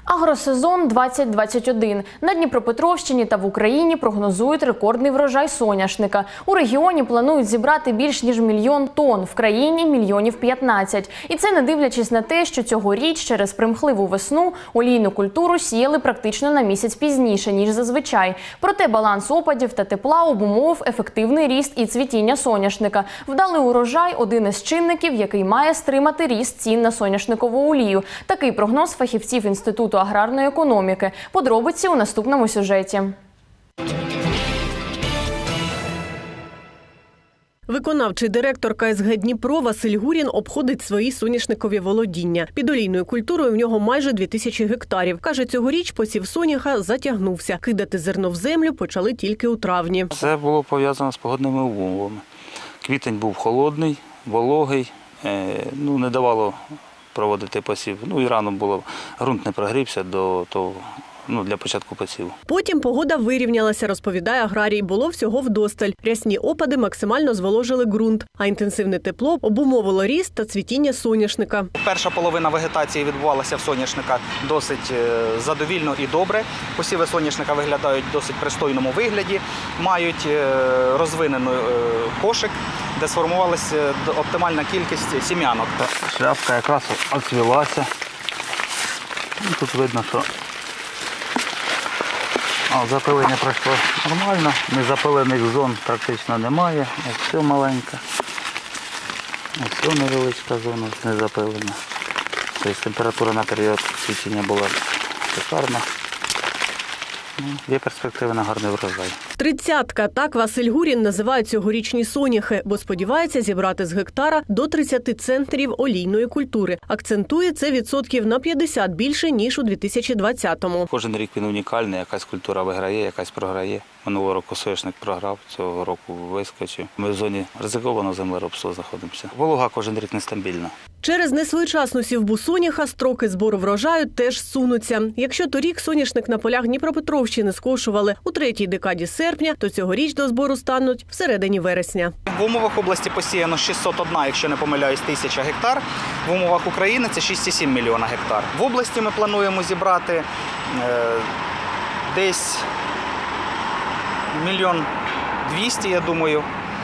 Агросезон 2021. На Дніпропетровщині та в Україні прогнозують рекордний врожай соняшника. У регіоні планують зібрати більш ніж 1 мільйон тонн, в країні – 15 мільйонів. І це не дивлячись на те, що цьогоріч через примхливу весну олійну культуру сіяли практично на місяць пізніше, ніж зазвичай. Проте баланс опадів та тепла обумовив ефективний ріст і цвітіння соняшника. Вдалий урожай – один із чинників, який має стримати ріст цін на соняшникову олію. Такий прогноз фахівців Інституту аграрної економіки. Подробиці у наступному сюжеті. Виконавчий директор КСГ «Дніпро» Василь Гурін обходить свої соняшникові володіння. Під олійною культурою в нього майже 2000 гектарів. Каже, цьогоріч посів соняха затягнувся. Кидати зерно в землю почали тільки у травні. Це було пов'язано з погодними умовами. Квітень був холодний, вологий, не давало проводити посів. І рано було, ґрунт не прогрівся для початку посіву. Потім погода вирівнялася, розповідає аграрій. Було всього вдосталь. Рясні опади максимально зволожили ґрунт, а інтенсивне тепло обумовило ріст та цвітіння соняшника. Перша половина вегетації відбувалася в соняшника досить задовільно і добре. Посіви соняшника виглядають в досить пристойному вигляді, мають розвинений кошик, де сформувалася оптимальна кількість сім'янок. Шляпка якраз оцвілася. Тут видно, що запилення пройшло нормально, незапилених зон практично немає. Ось все маленьке, ось все невеличка зона не запилена. Тобто температура на період цвітіння була шикарна. Є перспективи на гарний врожай. Тридцятка – так Василь Гурін називає цьогорічні соняхи, бо сподівається зібрати з гектара до 30 центнерів олійної культури. Акцентує це відсотків на 50 більше, ніж у 2020-му. Кожен рік він унікальний, якась культура виграє, якась програє. Минулого року соняшник програв, цього року вискочив. Ми в зоні ризикованого землеробства знаходимося. Волога кожен рік нестабільна. Через несвоєчасну сівбу соняха строки збору врожаю теж сунуться. Якщо торік соняшник на полях Дніпропетровщини скошували у третій декаді серпня, то цьогоріч до збору стануть всередині вересня. В умовах області посіяно 601, якщо не помиляюсь, 1000 гектар. В умовах України це 6,7 мільйона гектар. В області ми плануємо зібрати десь 1 200 000, я думаю.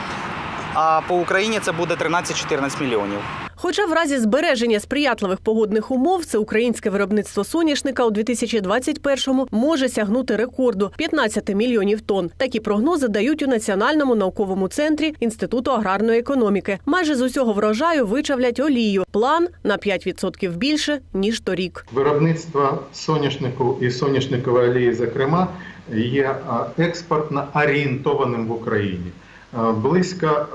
А по Україні це буде 13-14 мільйонів. Хоча в разі збереження сприятливих погодних умов всеукраїнське виробництво соняшника у 2021-му може сягнути рекорду – 15 мільйонів тонн. Такі прогнози дають у Національному науковому центрі Інституту аграрної економіки. Майже з усього врожаю вичавлять олію. План – на 5% більше, ніж торік. Виробництво соняшнику і соняшникової олії, зокрема, є експортно орієнтованим в Україні. Близько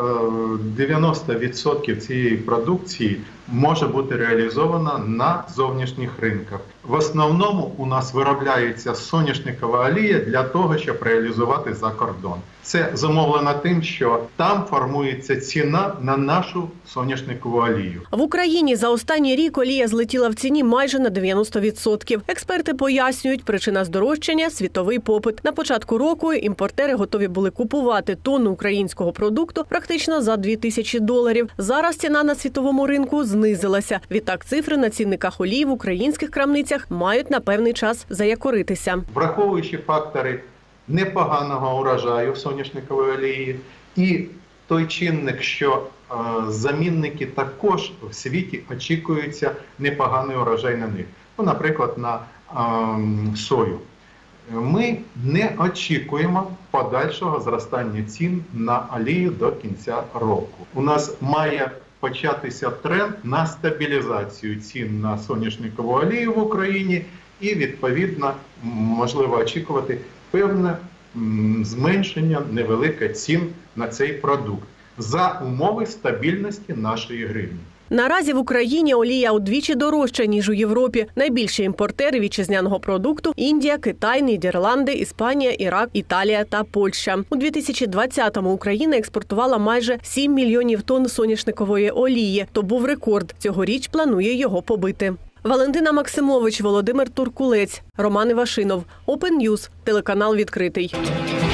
90% цієї продукції може бути реалізовано на зовнішніх ринках. В основному у нас виробляється соняшникова олія для того, щоб реалізувати за кордон. Це зумовлено тим, що там формується ціна на нашу соняшникову олію. В Україні за останній рік олія злетіла в ціні майже на 90%. Експерти пояснюють, причина здорожчання – світовий попит. На початку року імпортери готові були купувати тонну українського продукту практично за $2000. Зараз ціна на світовому ринку знизилася. Відтак цифри на цінниках олії в українських крамницях мають на певний час заякоритися. Враховуючи фактори непоганого урожаю соняшникової олії і той чинник, що замінники також в світі очікуються непоганий урожай на них. Наприклад, на сою. Ми не очікуємо подальшого зростання цін на олію до кінця року. У нас має початися тренд на стабілізацію цін на соняшникову олію в Україні і, відповідно, можливо очікувати певне зменшення невелике цін на цей продукт за умови стабільності нашої гривні. Наразі в Україні олія удвічі дорожча, ніж у Європі. Найбільші імпортери вітчизняного продукту – Індія, Китай, Нідерланди, Іспанія, Ірак, Італія та Польща. У 2020-му Україна експортувала майже 7 мільйонів тонн соняшникової олії. То був рекорд. Цьогоріч планує його побити. Валентина Максимович, Володимир Туркулець, Роман Івашинов, Open News, телеканал «Відкритий».